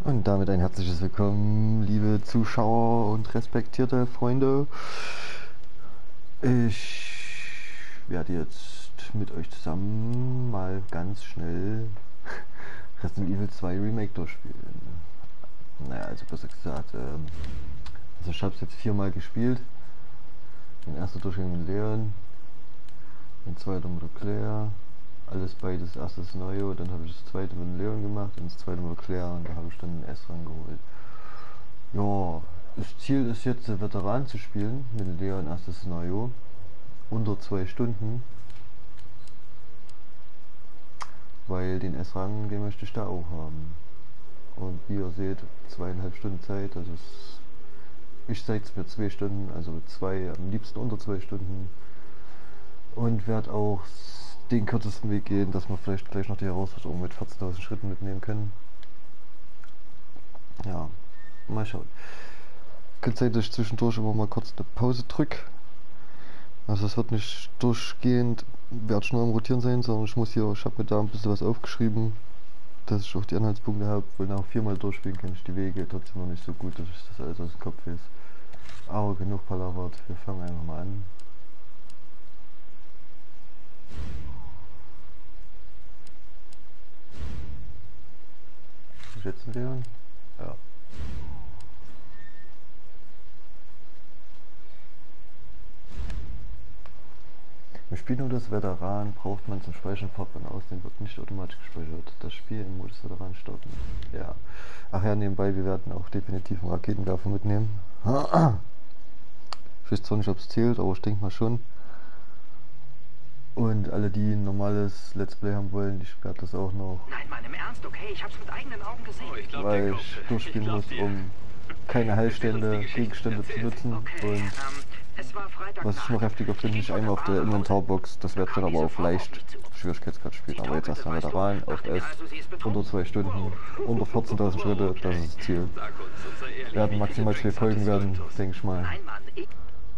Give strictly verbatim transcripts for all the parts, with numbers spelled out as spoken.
Und damit ein herzliches Willkommen, liebe Zuschauer und respektierte Freunde. Ich werde jetzt mit euch zusammen mal ganz schnell Resident Evil zwei Remake durchspielen. Naja, also besser gesagt, ähm, also ich habe es jetzt viermal gespielt. Den ersten Durchgang mit Leon, den zweiten mit Claire, alles beides erstes Szenario, dann habe ich das zweite mit Leon gemacht und das zweite mit Claire und da habe ich dann den S rangeholt. Ja, das Ziel ist jetzt, Veteran zu spielen mit Leon erstes Szenario, unter zwei Stunden, weil den S-Rang, den möchte ich da auch haben. Und wie ihr seht, zweieinhalb Stunden Zeit, also es, ich zeige es mir zwei Stunden, also zwei, am liebsten unter zwei Stunden, und werde auch den kürzesten Weg gehen, dass wir vielleicht gleich noch die Herausforderung mit vierzehntausend Schritten mitnehmen können. Ja, mal schauen. Kann sein, dass ich zwischendurch immer mal kurz eine Pause drücke. Also es wird nicht durchgehend, werde ich nur am Rotieren sein, sondern ich muss hier, ich habe mir da ein bisschen was aufgeschrieben, dass ich auch die Anhaltspunkte habe, weil nach viermal durchspielen kenne ich die Wege trotzdem noch nicht so gut, dass ich das alles aus dem Kopf weiß. Aber genug palavert, wir fangen einfach mal an. Schätzen Leon? Ja. Im Spielmodus Veteran braucht man zum Speichern Fahrplan aus, den wird nicht automatisch gespeichert. Das Spiel im Modus Veteran starten. Ja. Ach ja, nebenbei, wir werden auch definitiv einen Raketenwerfer mitnehmen. Ich weiß zwar nicht, ob es zählt, aber ich denke mal schon. Und alle, die ein normales Let's Play haben wollen, ich werde das auch noch. Nein, Mann, im Ernst, okay, ich hab's mit eigenen Augen gesehen. Oh, ich glaub, weil ich durchspielen muss, um keine Heilstände, Gegenstände zu nutzen. Okay, Und ähm, es war Freitag was ich noch heftiger finde, nicht einmal auf der Inventarbox, das werde ich dann aber auf leicht Schwierigkeitsgrad spielen. Aber jetzt erstmal Veteran auf S, unter zwei Stunden, unter vierzehntausend Schritte, das ist das Ziel. Werden maximal zwei Folgen werden, denke ich mal. Nein, Mann, ich...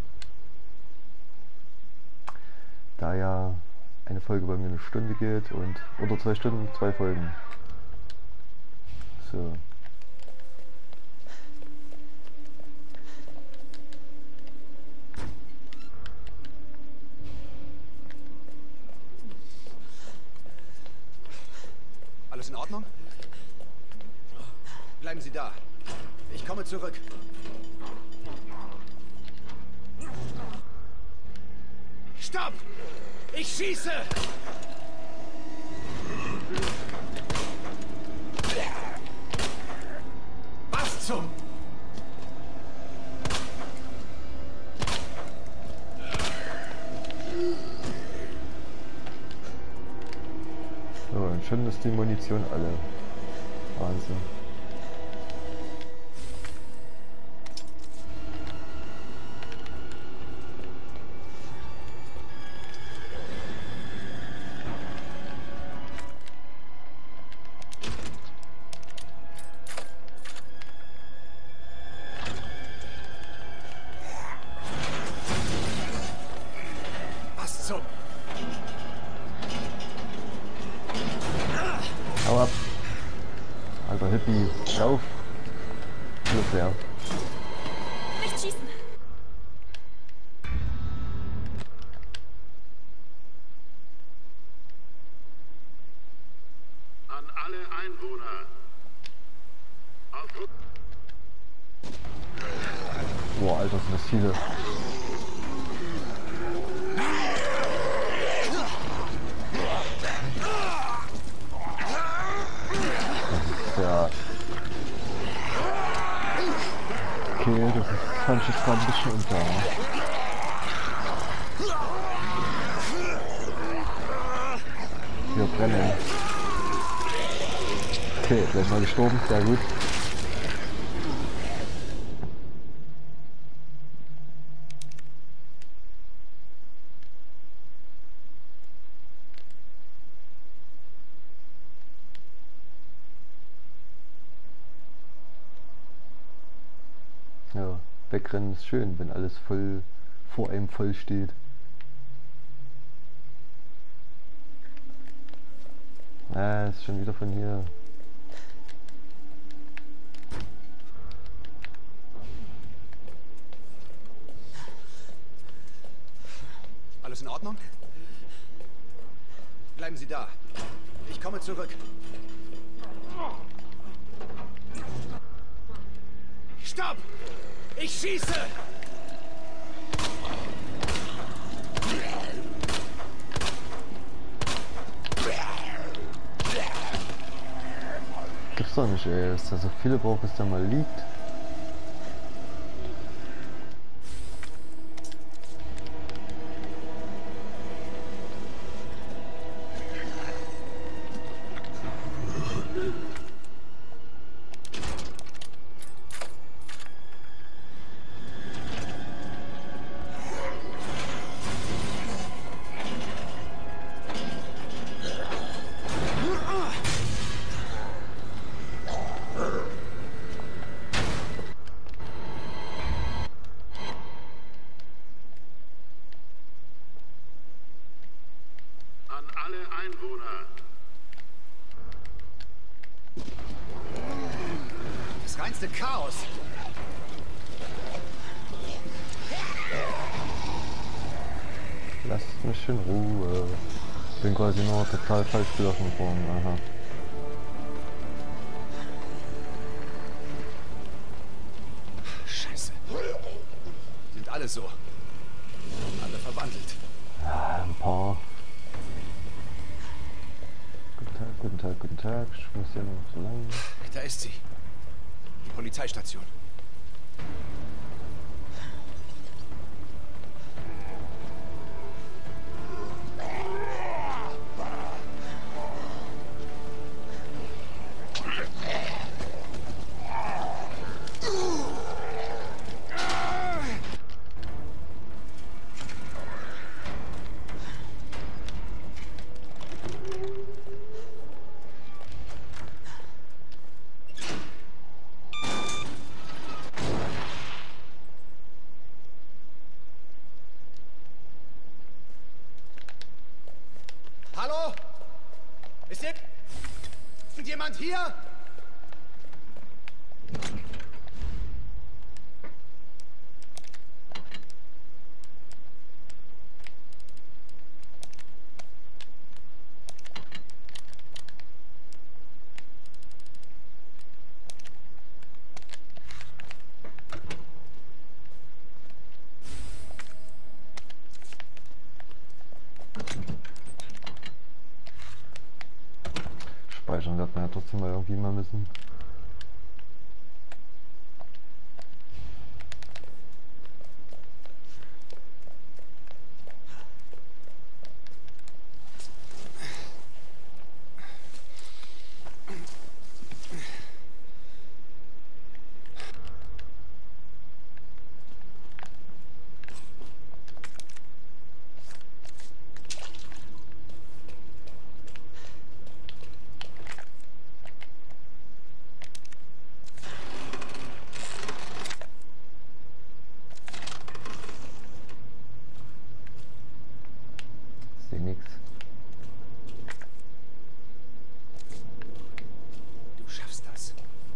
Da ja eine Folge bei mir eine Stunde geht und unter zwei Stunden zwei Folgen. So. Alles in Ordnung? Bleiben Sie da. Ich komme zurück. Stopp! Ich schieße! Was zum... So, und schon ist die Munition alle. Wahnsinn. Was zum... Hau ab! Alter Hippie, lauf! Los her. Nicht schießen! An alle Einwohner. Aufgrund Boah, Alter, sind das viele. Das ist ja... Okay, das ist, fand ich jetzt gerade ein bisschen unter. Wir brennen. Okay, gleich mal gestorben, sehr gut. Ja, wegrennen ist schön, wenn alles voll vor einem voll steht. Ah, ist schon wieder von hier. Alles in Ordnung? Bleiben Sie da. Ich komme zurück. Stopp! Ich schieße! Gibt's doch nicht, ey. Dass da so viele braucht, bis der mal liegt. An alle Einwohner. Das reinste Chaos. Lasst mich in Ruhe. Ich bin quasi nur total falsch gelaufen worden. Aha. Scheiße. Sind alle so. Alle verwandelt. Ja, ein paar. Guten Tag, guten Tag, guten Tag. Ich muss ja noch so lange. Da ist sie. Die Polizeistation. Hallo? Ist hier... Ist jemand hier? Speichern wird man ja trotzdem mal irgendwie mal müssen. Seh nix. Du schaffst das.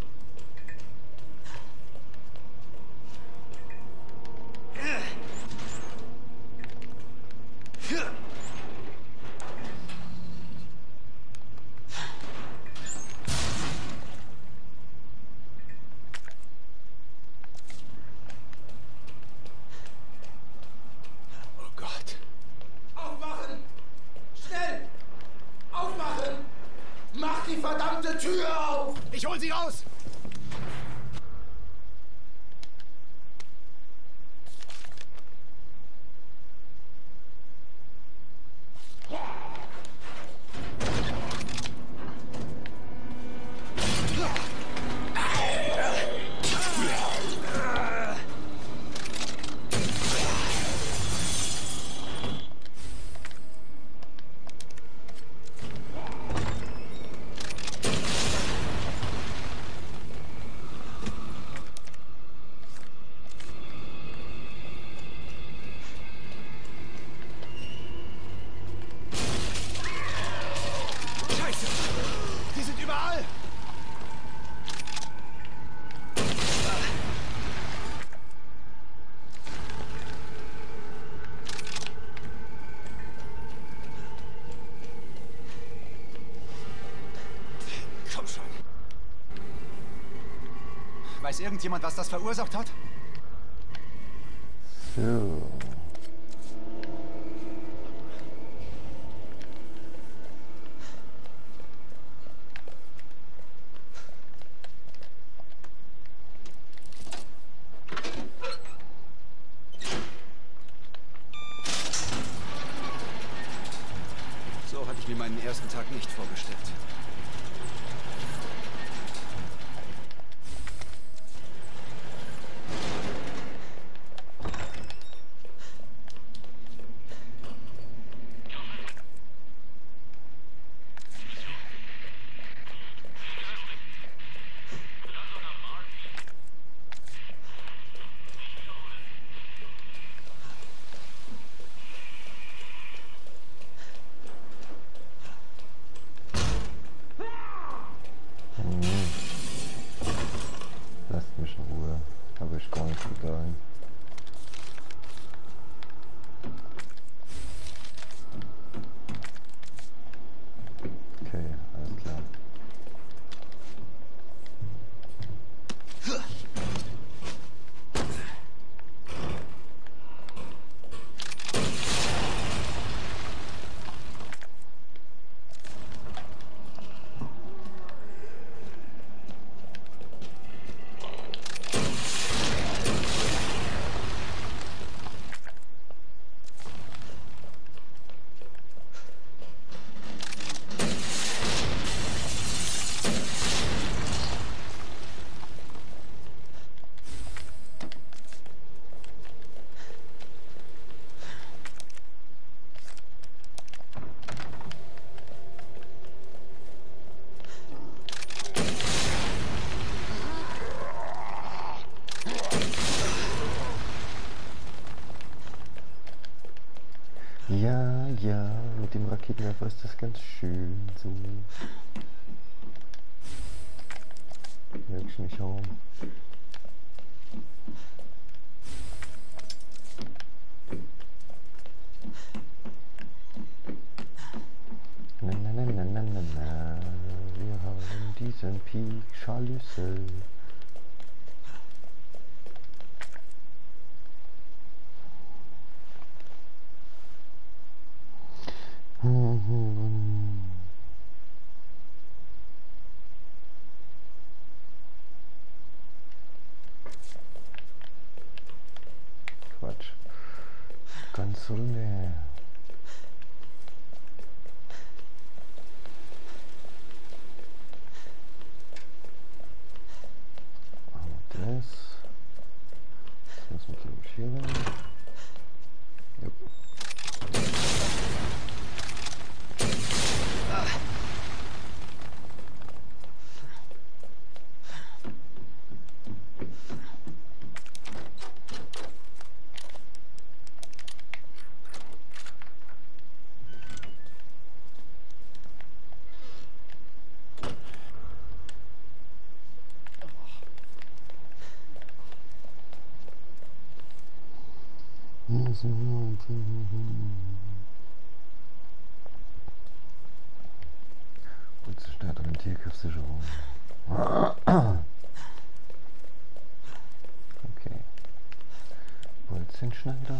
Oh Gott. Aufwachen! Schnell! Aufwachen! Mach die verdammte Tür auf! Ich hol sie raus! Weiß irgendjemand, was das verursacht hat? So. So hatte ich mir meinen ersten Tag nicht vorgestellt. Lasst mich in Ruhe, habe ich gar nicht getan. Okay, alles klar. Ja, ja, mit dem Raketenwerfer ist das ganz schön so. Wirklich nicht hauen. Na, na, na, na, na, na, na. Wir haben diesen Pik-Scharlüssel. Quatsch. Ganz runter. Das. Das müssen wir, glaube ich, hier rein. Jupp. Und Stadtorientierkräftsicherung. Okay. Bolzenschneider.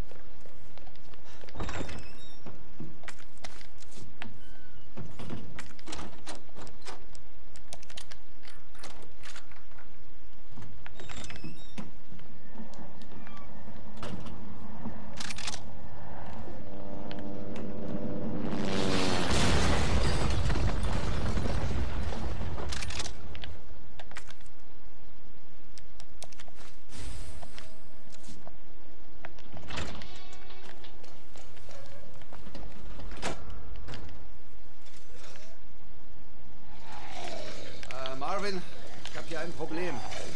Marvin, ich habe hier ein Problem.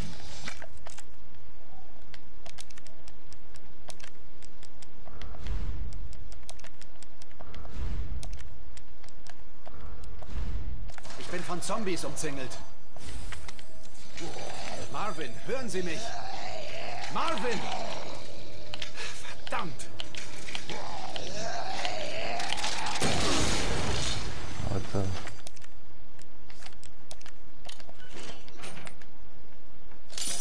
Ich bin von Zombies umzingelt. Marvin, hören Sie mich? Marvin! Verdammt! Warte.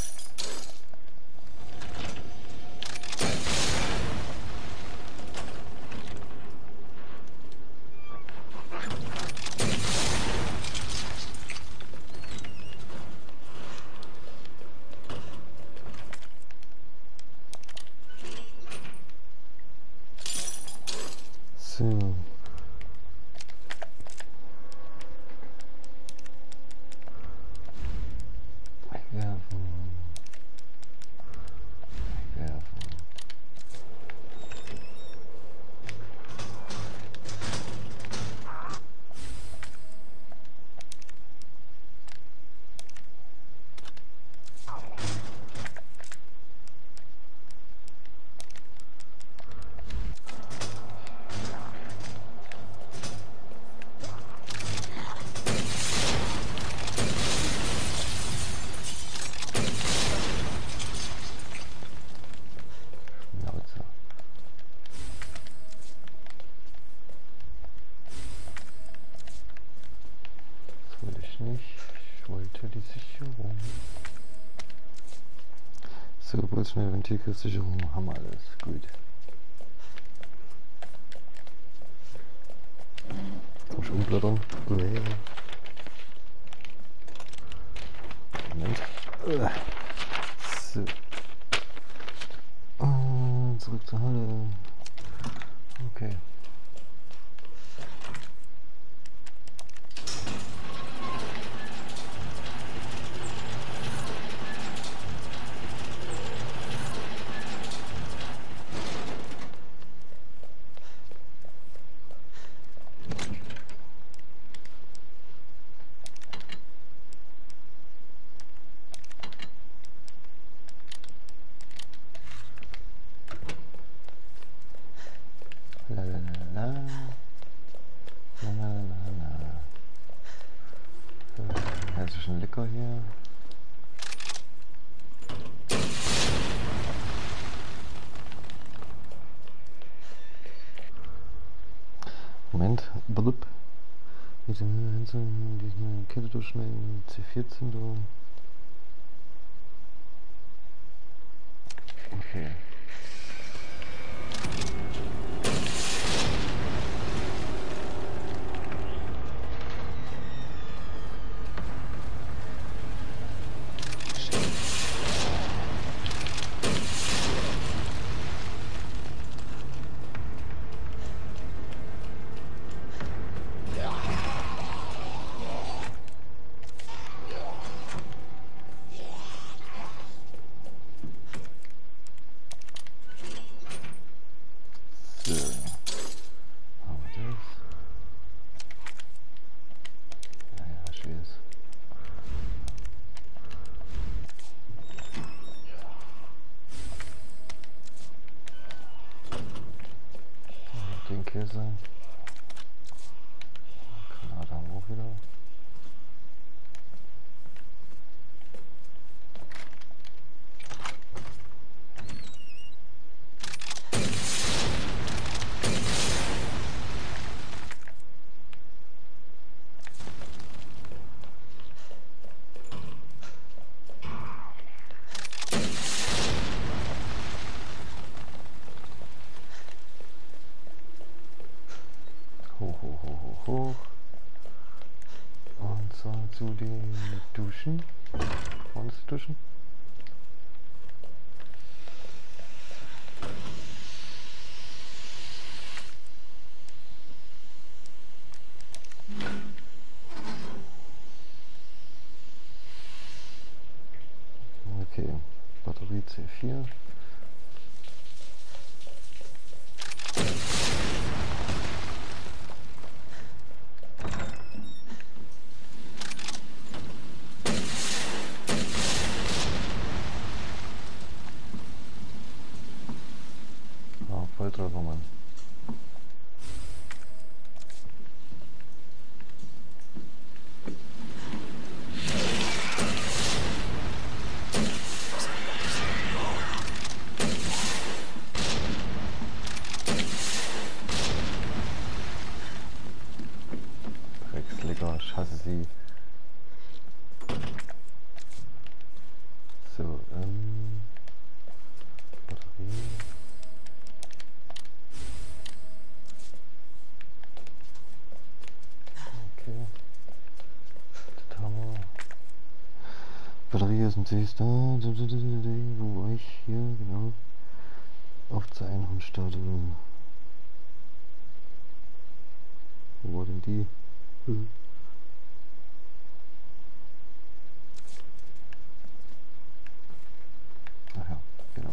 So. Wegwerfen. Wegwerfen. So, Bolzschnell, Ventilsicherung, haben wir alles. Gut. Jetzt muss ich umblättern. Moment. So. Und zurück zur Halle. Okay. Hessischen Licker hier. Moment, blub. Diese diese Kette durchschneiden, C vierzehn du. Okay. Den Käse. Granate haben wir auch wieder. Hoch, hoch, hoch, hoch, hoch. Und zwar zu den Duschen. Wollen Sie duschen? Okay, Batterie C vier. Volltreffer, Mann. Dreckslicker, ich hasse sie. So, ähm... Batterie... Batterie ist ein C da. Wo war ich? Hier, genau. Auf zur Einhornstatue. die. Mhm. Ach ja, genau.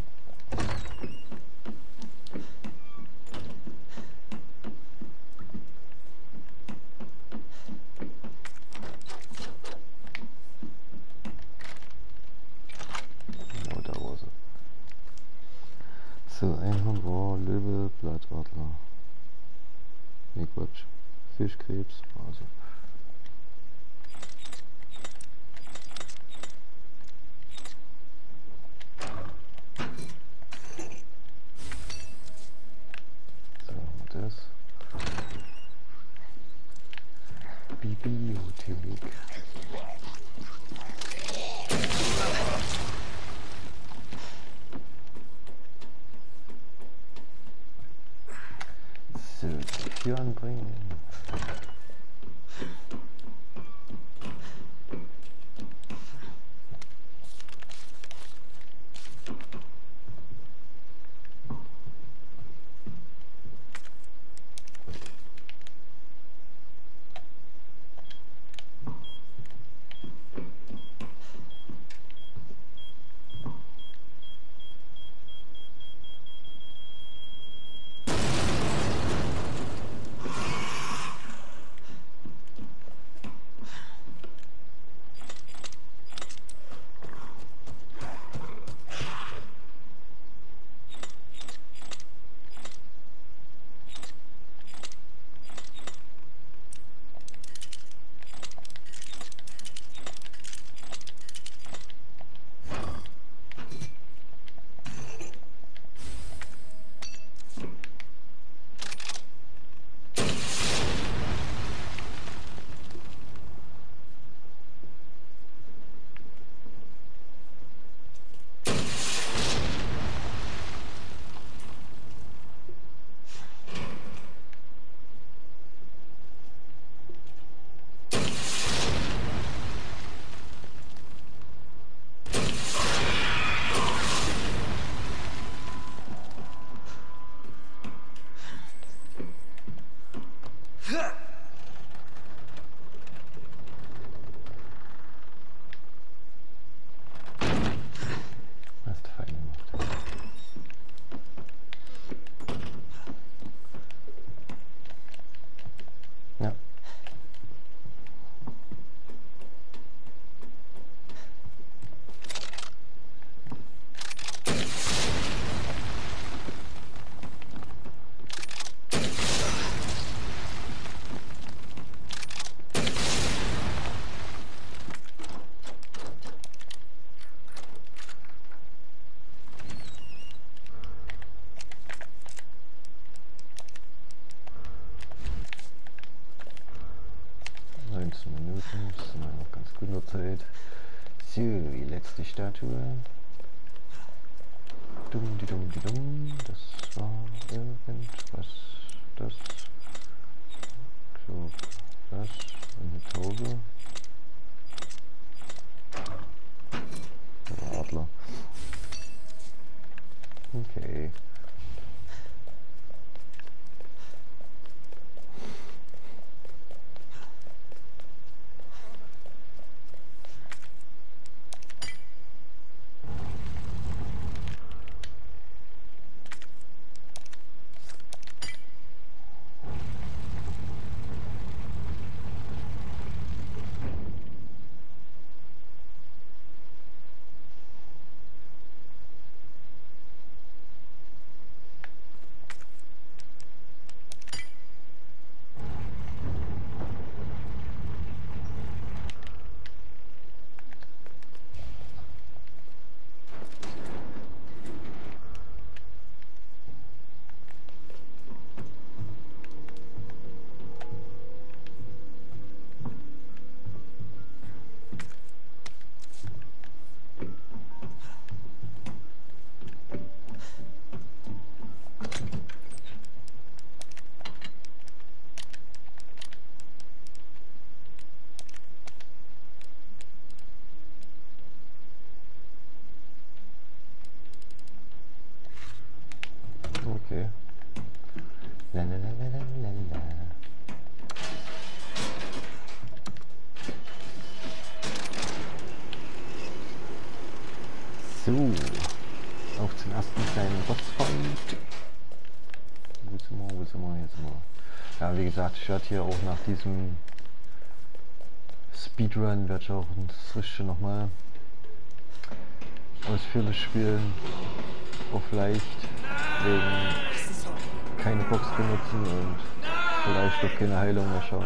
Oh, da war sie. So, Einhorn, Rohr, Löwe, Blattadler. Ne, Quatsch. Fischkrebs, Hase. So, haben wir das. Bibliothek. So, die Tür anbringen. Hast du fein gemacht. Ja. neunzehn Minuten, das sind wir noch ganz gut in der Zeit. So, die letzte Statue. Dumm, die dumm, die dumm. Das war irgendwas. Das. So, das. Und eine Taube. Oder Adler. Okay. Okay. La la la la la la la. auf den ersten kleinen Bossfight. Wo sind wir, wo sind wir, hier sind wir. Ja, wie gesagt, ich werde hier auch nach diesem Speedrun, werde ich auch das Richtige nochmal ausführlich spielen. Auf leicht, wegen keine Box benutzen und vielleicht auch keine Heilung mehr schauen.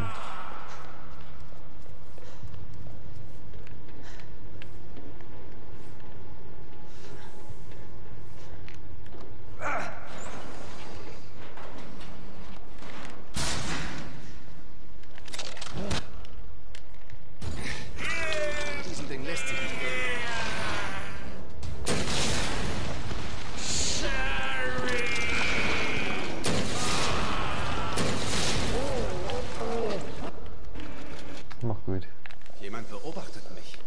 Mach gut. Jemand beobachtet mich.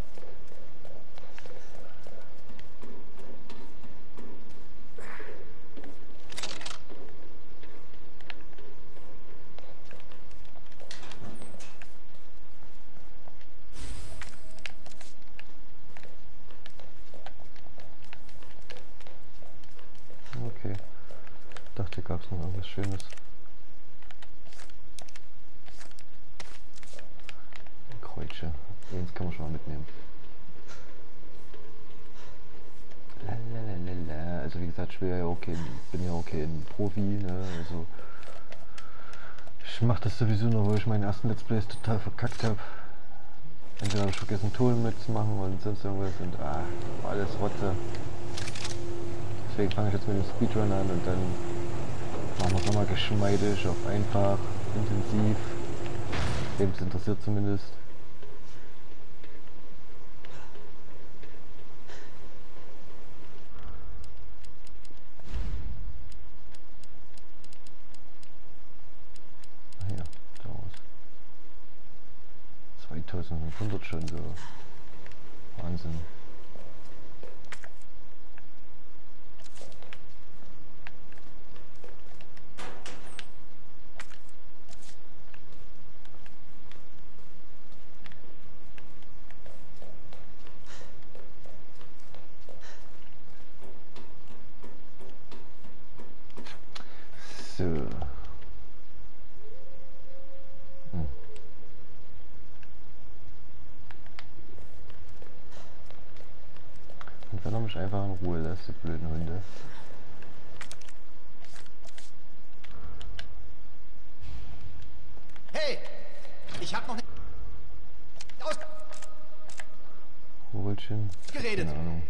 Okay. Ich dachte, hier gab es noch irgendwas Schönes. Kreuzchen. Eins kann man schon mal mitnehmen. Lalalala. Also wie gesagt, ich bin ja okay, bin ja okay ein Profi, ne? Also ich mache das sowieso nur, weil ich meinen ersten Let's Plays total verkackt habe. Entweder habe ich vergessen Ton mitzumachen und sonst irgendwas und ah, alles Rotze. Deswegen fange ich jetzt mit dem Speedrun an und dann machen wir es nochmal geschmeidig auf einfach, intensiv. Wem es interessiert zumindest. Ah ja, da war's. zweitausendfünfhundert schon so. Wahnsinn. So. Hm. Und wenn er mich einfach in Ruhe lässt, die blöden Hunde. Hey! Ich hab noch nicht aus Hurelchen. geredet. Keine Ahnung.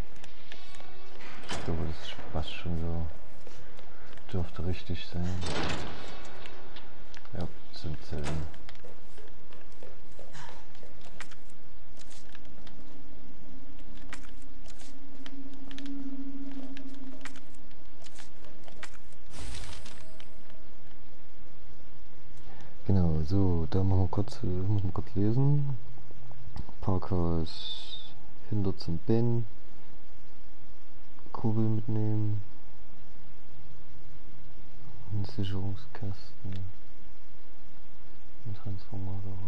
Ich glaube, das passt schon so. Dürfte richtig sein. Ja, sind Zellen. Genau, so, da machen wir kurz, äh, muss man kurz lesen. Parkhaus hinter zum Ben. Kurbel mitnehmen. Ein Sicherungskasten. Ein Transformator.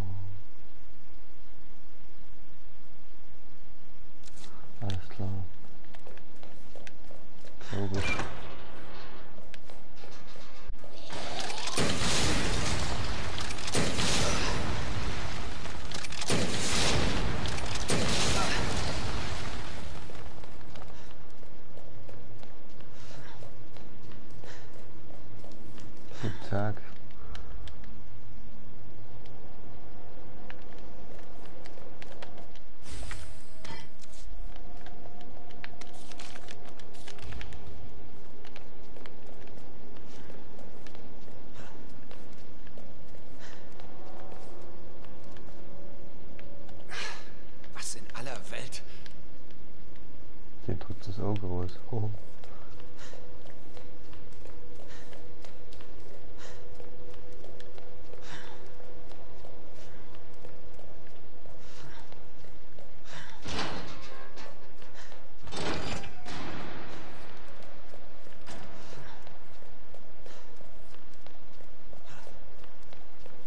Alles klar. Glaube ich. Guten Tag. Was in aller Welt? Den drückt das Auge raus. Oh.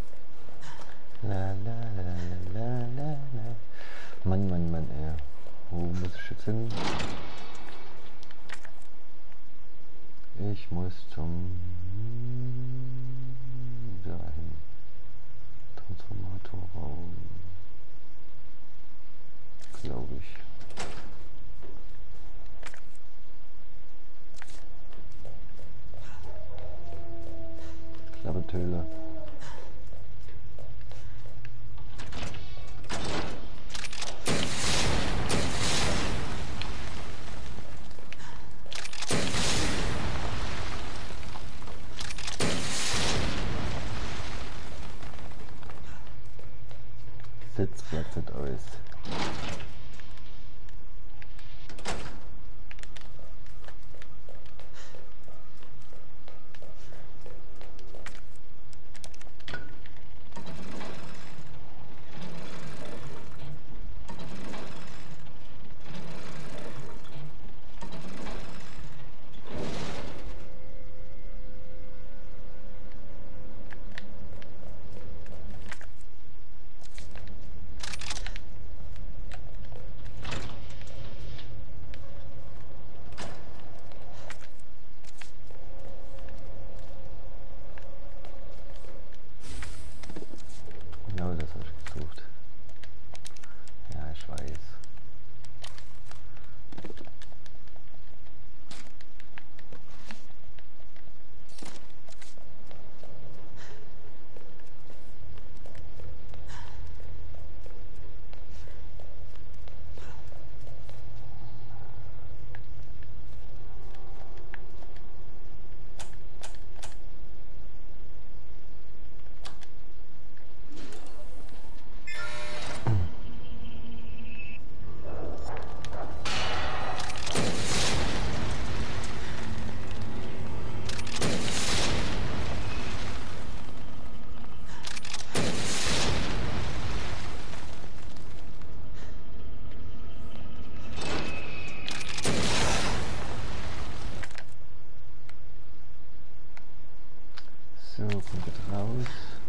La, la, la, la, la, la. Mann, Mann, Mann, ey. Wo muss ich jetzt hin? Ich muss zum dahin. Transformatorraum. Glaube ich. Klappertöle. Sitzplatz aus. Genau das habe ich gesucht. Ja, ich weiß. So, kommt jetzt raus.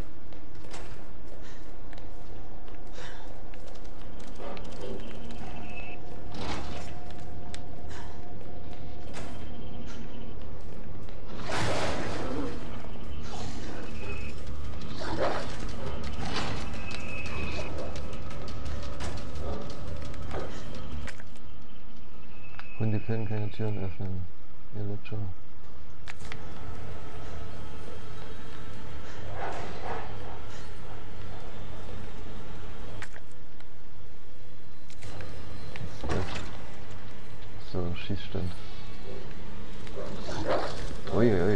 Hunde können keine Türen öffnen. Ihr Lutscher. So, Schießstand. Uiuiui.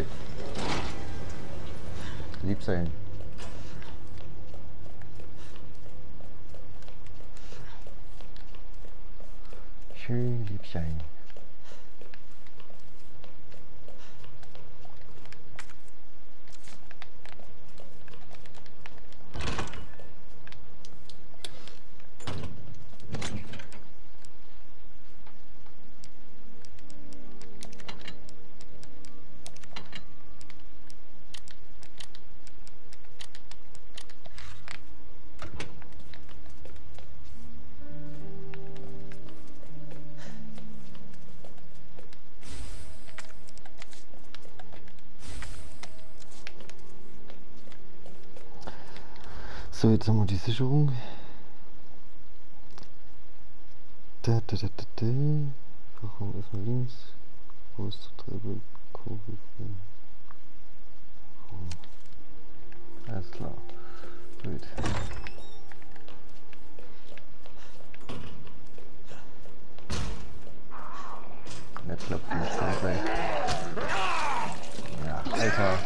Lieb sein. Schön lieb sein. So, jetzt haben wir die Sicherung. Da, da, da, da, da. Warum erstmal links? Raus zur Treppe, Kurve. Oh. Alles klar. Gut. Jetzt klappt die Zeit gleich. Ja, Alter.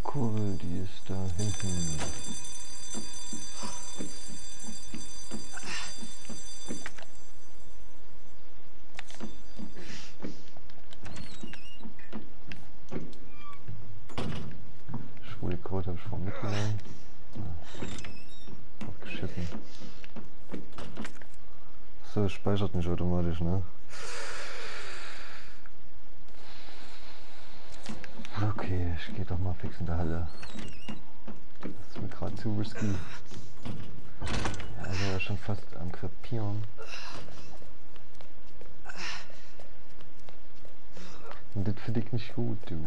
Kurbel, die ist da hinten. Schwule Code habe ich schon mitgenommen. Abgeschissen. So, es speichert nicht automatisch, ne? Okay, ich gehe doch mal fix in der Halle. Das ist mir gerade zu risky. Also ja, schon fast am Krepieren. Und das finde ich nicht gut, du.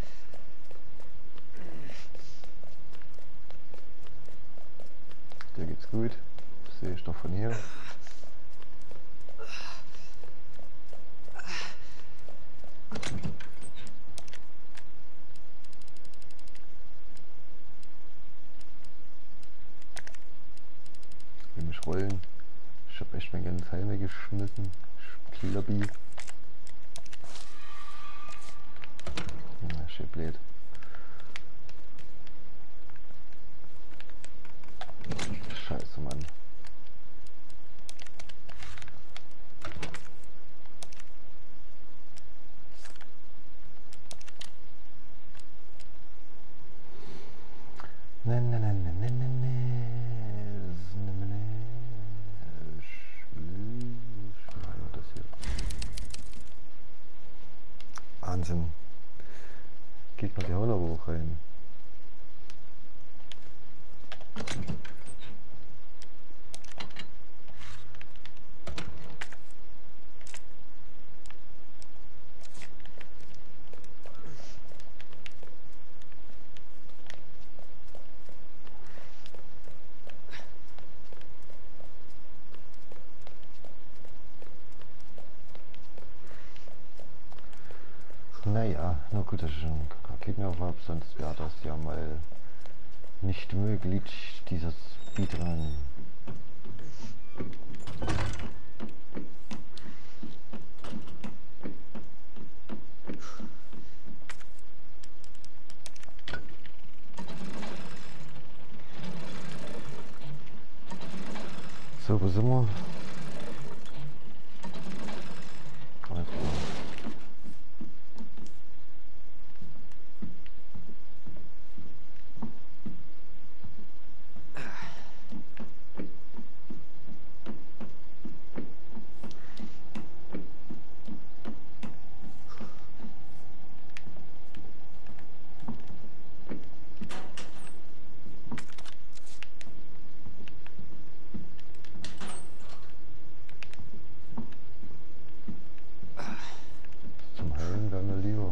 Dir geht's gut. Das sehe ich doch von hier. Mich rollen. Ich habe echt mein ganzes Heim weggeschmissen. Klappi. Na, schön blöd. Scheiße, Mann. Ne, ne, ne, ne, ne, ne, ne. Wahnsinn. Geht mal die Hauen aber auch rein. Naja, na gut, dass ich einen Gegner habe, sonst wäre das ja mal nicht möglich, dieses Speedrun. So, wo sind wir? Alles klar. Zum Heilen wäre mir lieber.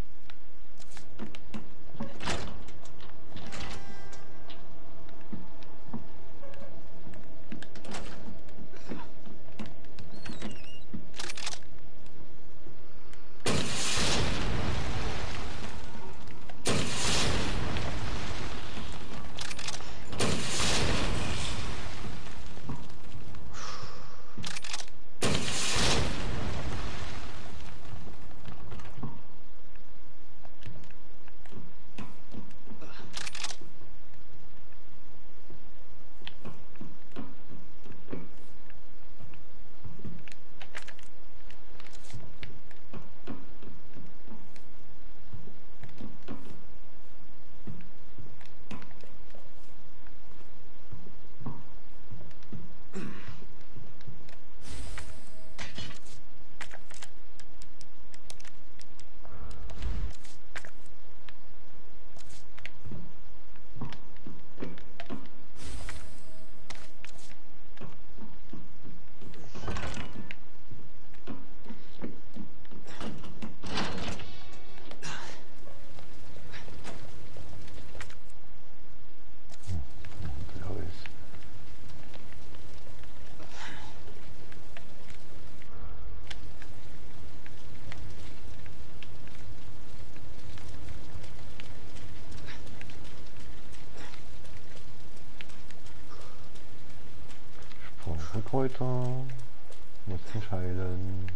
Kräuter, muss mich heilen.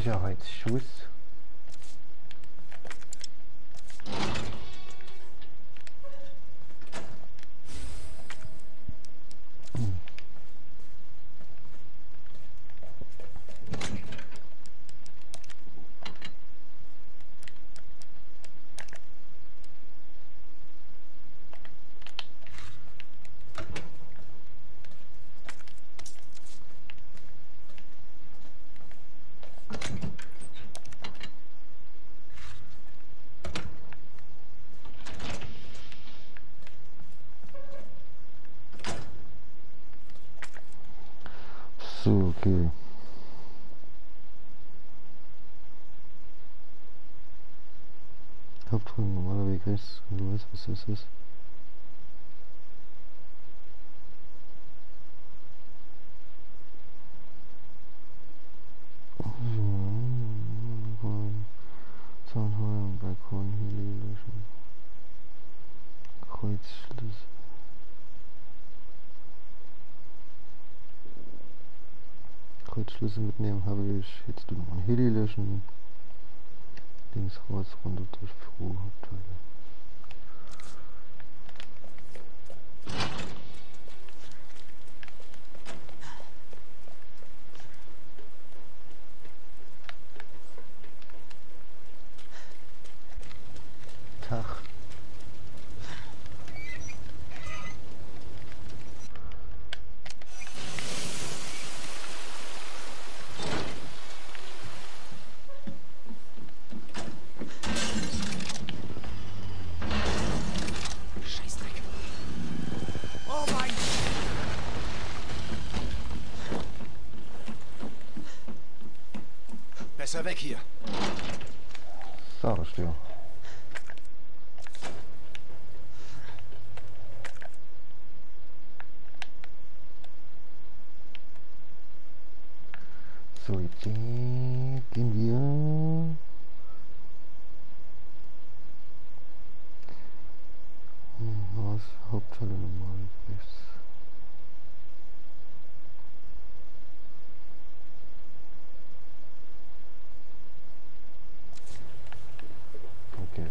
Sicherheitsschuss. So, okay. Hauptfolge normaler Weg rechts. Du weißt, was das ist. Zahnheuer, Balkon, Heli löschen. Kreuzschlüssel. Kreuzschlüssel mitnehmen habe ich. Jetzt du noch ein Heli löschen. Links raus, runter durch Büro, Hauptteile. Tag. Scheißdreck. Oh mein. Besser weg hier. Sag ich dir. So, jetzt gehen wir was Hauptteile normal rechts. Okay.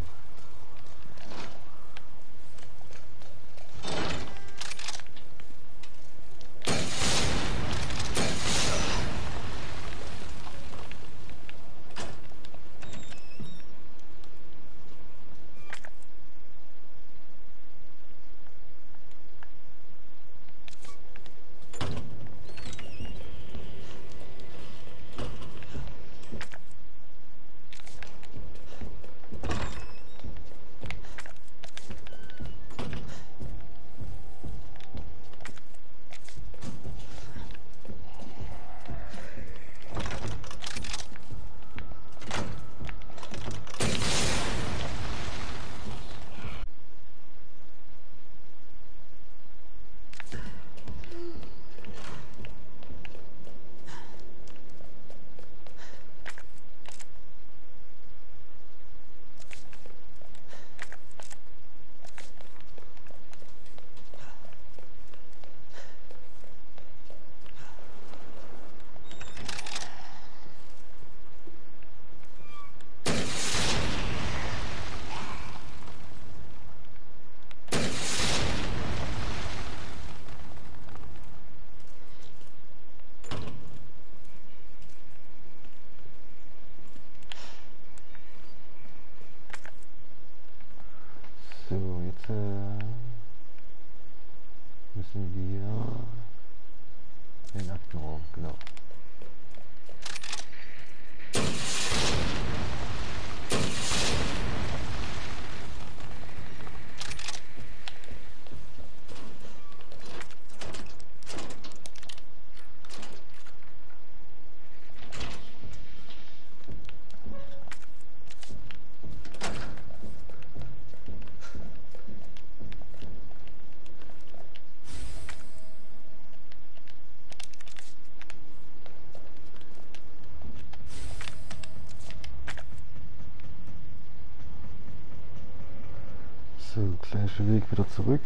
So, jetzt äh, müssen wir den Aktenraum, genau. So, gleicher Weg wieder zurück.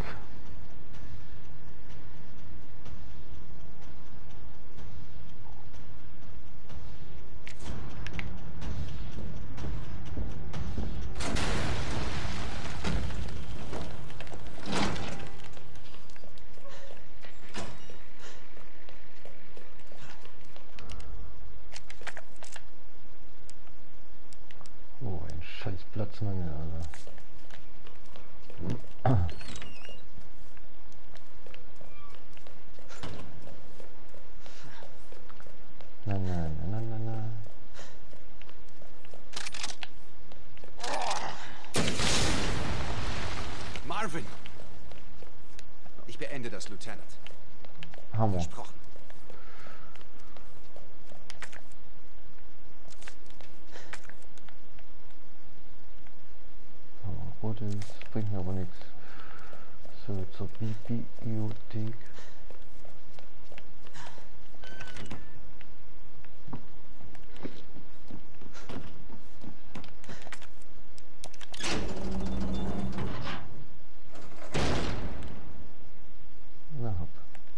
Platzmangel, Alter. Na, na, na, na, na. Marvin! Ich beende das, Lieutenant. Hammer. Versprochen. Hammer. Gut, das bringt mir aber nichts. So, zur Bibliothek. Na hopp.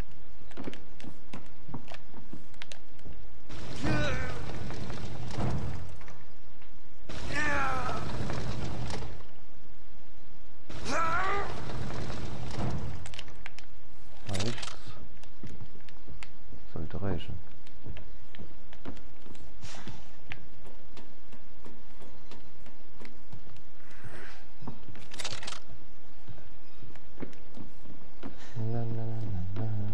Reicht's. Sollte reichen. Na, na, na, na, na.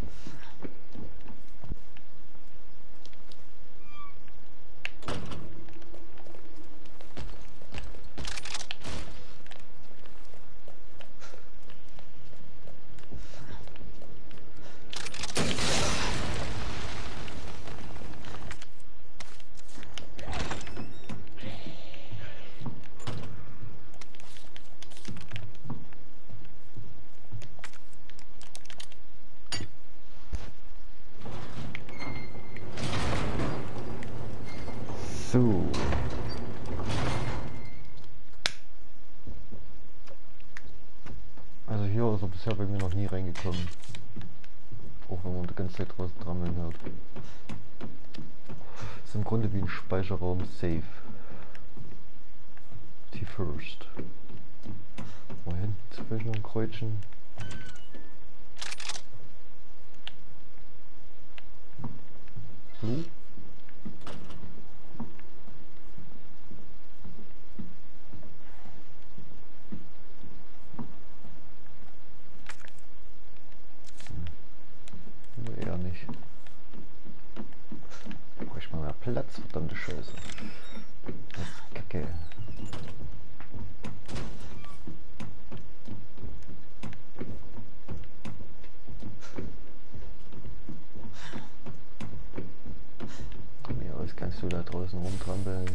So. Also hier ist er bisher bei mir noch nie reingekommen. Auch wenn man die ganze Zeit draußen drammeln hört. Ist im Grunde wie ein Speicherraum safe. Die First. Mal hinten zwischen ein Kreuzchen. So. Eher nicht. Brauche ich mal mehr Platz, verdammte Scheiße. Das ist Kacke. Von mir aus kannst du da draußen rumtrampeln.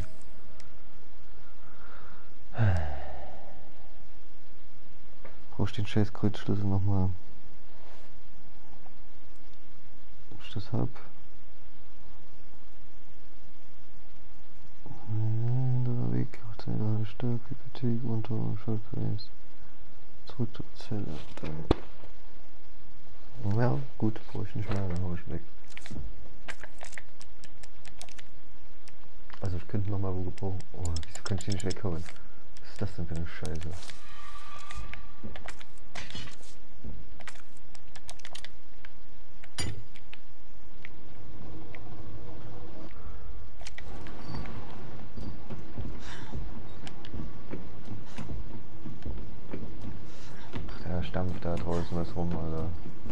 Brauchst den scheiß Kreuzschlüssel nochmal. Ich das hab. Hinterer Weg, achtzehn Stück, Bibliothek, unter Schaltkreis. Zurück zur Zelle. Ja, gut, brauche ich nicht mehr, dann hau ich weg. Also ich könnte noch mal wo gebrauchen. Oh, wieso kann ich die nicht weghauen? Was ist das denn für eine Scheiße? Stampft da draußen was rum, Alter.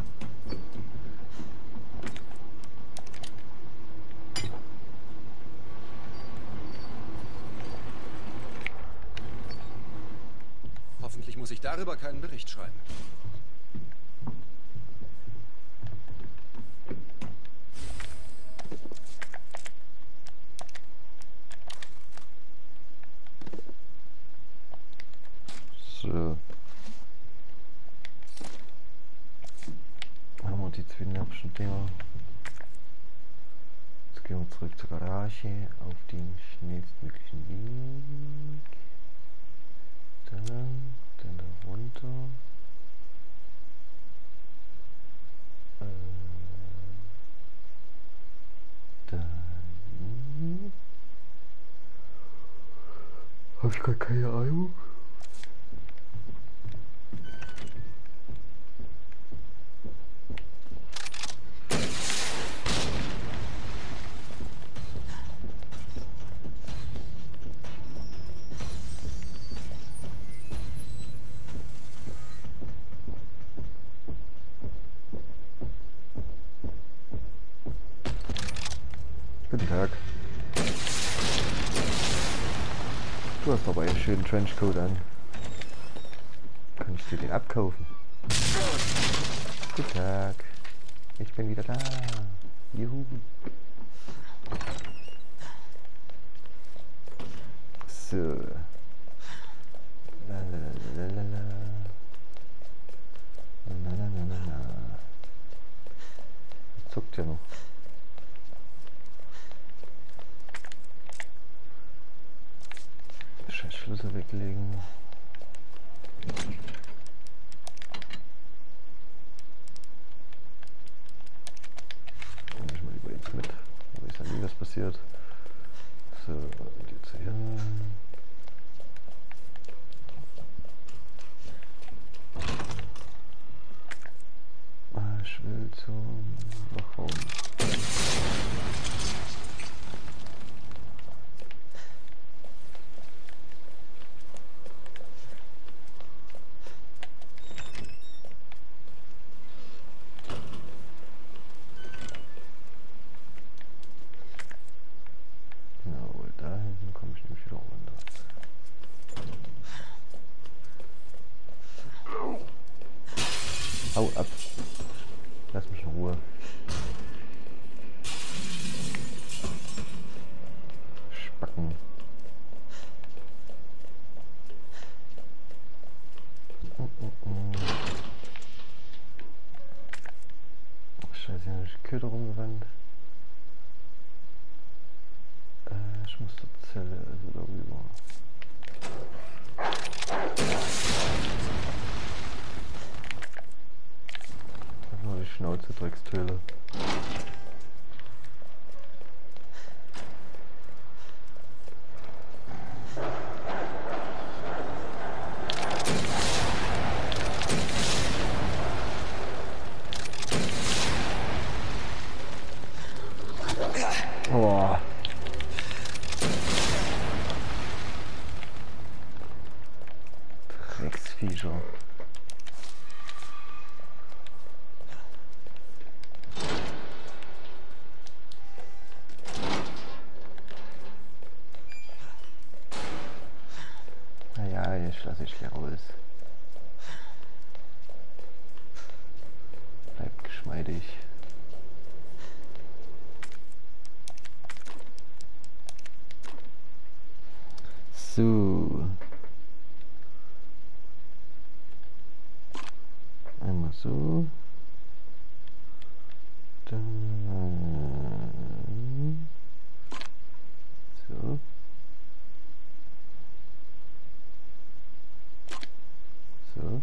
Hoffentlich muss ich darüber keinen Bericht schreiben. So. Die zwinnerischen Dinger. Jetzt gehen wir zurück zur Garage auf den schnellstmöglichen Weg. Dann, dann da runter. Äh, dann habe ich gar keine Ahnung. Guten Tag. Du hast aber einen schönen Trenchcoat an. Kann ich dir den abkaufen? Guten Tag. Ich bin wieder da. Juhu. So. La la la la la. La la la la la. Zuckt ja noch. Scheiß Schlüssel weglegen. Nehme ich mal lieber jetzt mit. Da ist ja nie was passiert. So, und jetzt hier. Ich will zum Wachraum. Genau, da hinten komme ich nämlich wieder runter. Hau ab. Lass mich in Ruhe. Spacken. Mm -mm -mm. Scheiße, hier habe ich Köder rumgerannt. Äh, ich muss zur Zelle, also darüber. Die Schnauze, Dreckstöle. Oh. Drecksviecher. Naja, jetzt lasse ich hier raus. Bleibt geschmeidig. So. Einmal so. Dann so. So.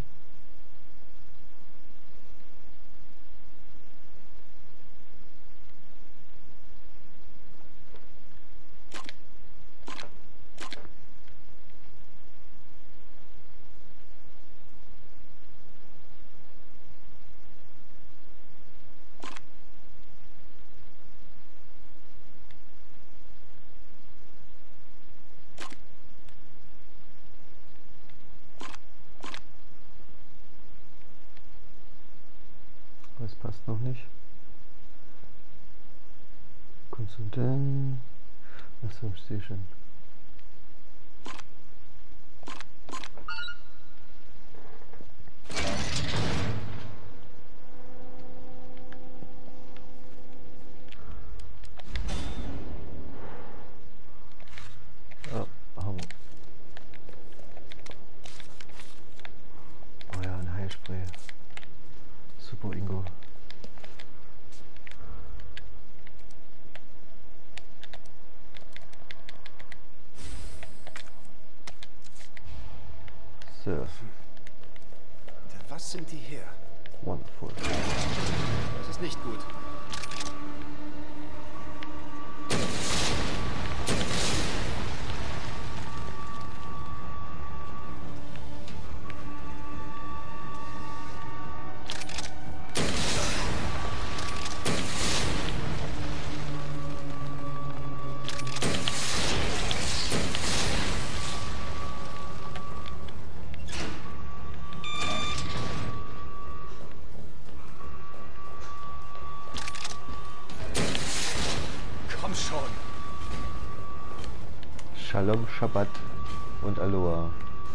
Das passt noch nicht. Konsultant. Achso, ich sehe schon. Oh, Hammer. Oh ja, ein Heilspray. Super, Ingo. So. Was sind die her? Wonderful. Das ist nicht gut. komm schon. Shalom, Shabbat und Aloha.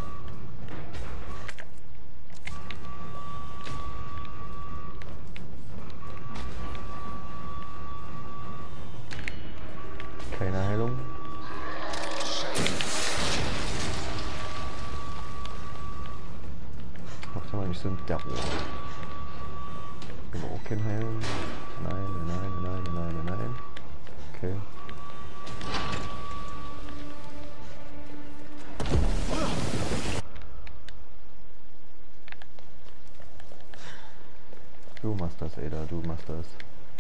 Keine Heilung. Macht mal nicht so ein Terror. Aber auch kein Heilen. Nein, nein, nein, nein, nein, nein. Okay. Du machst das, Ada, du machst das.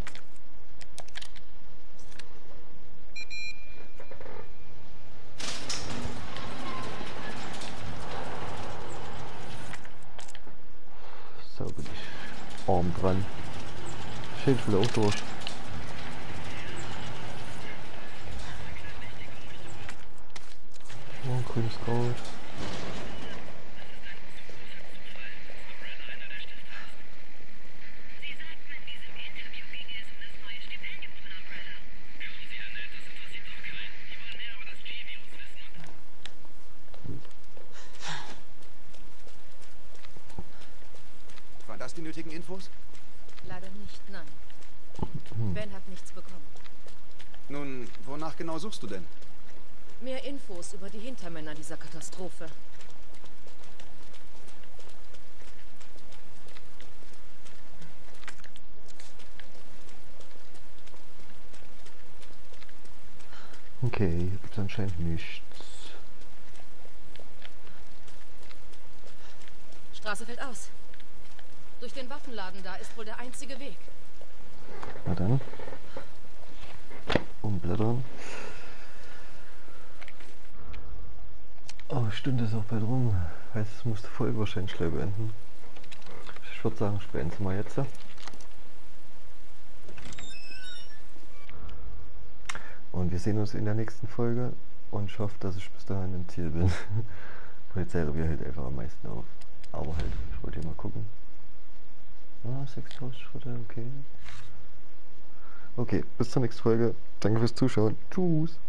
So bin ich arm dran. Schild will auch durch. Oh, grünes Gold. Waren das die nötigen Infos? Leider nicht, nein. Ben hat nichts bekommen. Nun, wonach genau suchst du denn? Mehr Infos über die Hintermänner dieser Katastrophe. Okay, hier gibt es anscheinend nichts. Straße fällt aus. Durch den Waffenladen da ist wohl der einzige Weg. Na dann. Umblättern. Oh, Stunde ist auch bald rum. Heißt, es muss die Folge wahrscheinlich schnell beenden. Ich würde sagen, ich beende sie mal jetzt. Und wir sehen uns in der nächsten Folge. Und ich hoffe, dass ich bis dahin im Ziel bin. Polizeirevier hält einfach am meisten auf. Aber halt, ich wollte hier mal gucken. Ah, sechstausend Schritte, okay. Okay, bis zur nächsten Folge. Danke fürs Zuschauen. Tschüss.